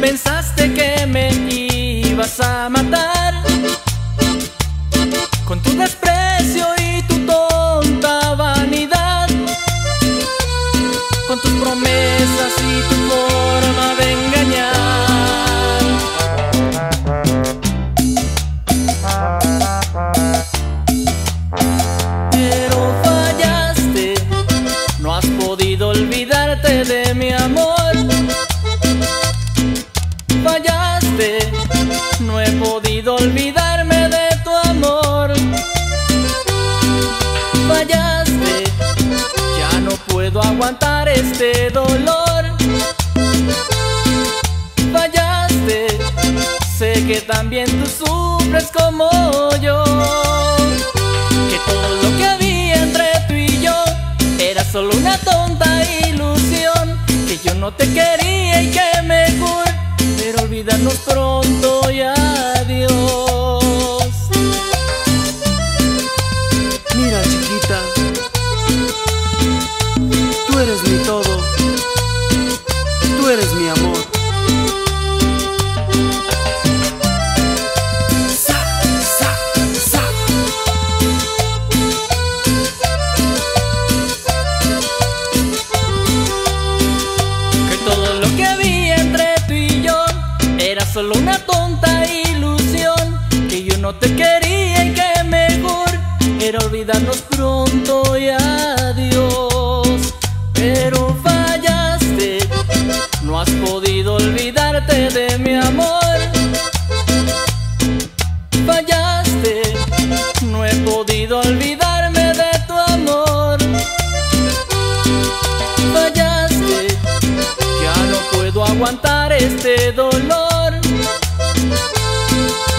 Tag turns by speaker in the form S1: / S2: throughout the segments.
S1: Pensaste que me ibas a matar con tu desprecio y tu tonta vanidad, con tus promesas y tu forma de engañar. Pero fallaste, no has podido olvidarte de mi amor. Fallaste, no he podido olvidarme de tu amor. Fallaste, ya no puedo aguantar este dolor. Fallaste, sé que también tú sufres como yo, que todo lo que había entre tú y yo era solo una tonta ilusión, que yo no te quería y que mejor era olvidarnos pronto y adiós.
S2: Mira, chiquita, tú eres mi todo, tú eres mi amor. Sa, sa, sa.
S1: Que todo lo que había entre tú y yo era solo una tonta ilusión, que yo no te quería y que mejor era olvidarnos pronto y adiós. Pero fallaste, no has podido olvidarte de mi amor. Fallaste, no he podido olvidarme de tu amor. Fallaste, ya no puedo aguantar este dolor.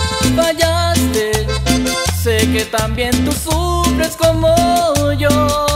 S1: Fallaste, sé que también tú sufres como yo.